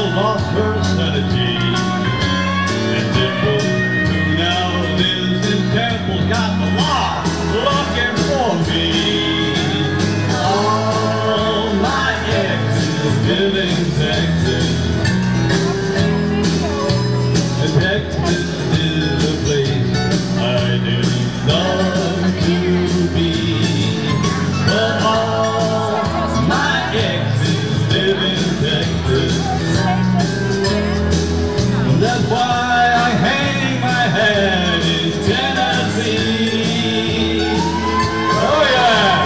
gal lost her sanity. And Dimple, who now lives in Temple, got the law looking for me. All my exes live in Texas. And Texas is the place I do love to be. But all my exes live in Texas. That's why I hang my head in Tennessee. Oh yeah!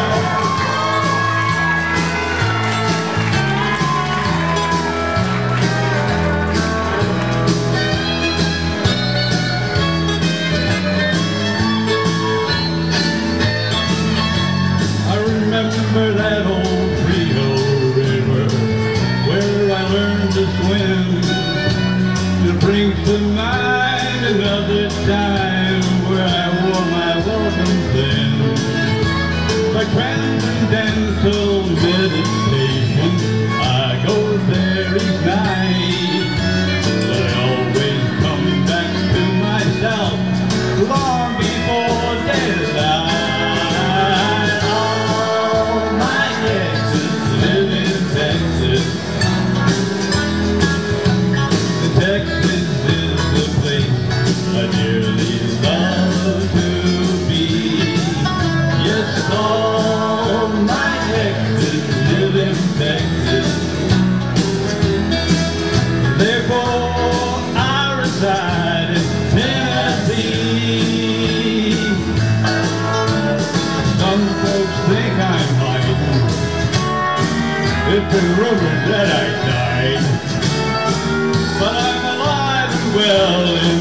I remember that old Frio River where I learned to swim. It brings to mind another time where I wore my welcome thin. By transcendental meditation, I go there each night. But I always come back to myself long before daylight. All my exes live in Texas. Texas is the place I dearly love to be. Yes, all my exes live in Texas. Therefore, I reside in Tennessee. Some folks think I'm hiding. It's been rumored that I died. But I'm alive and well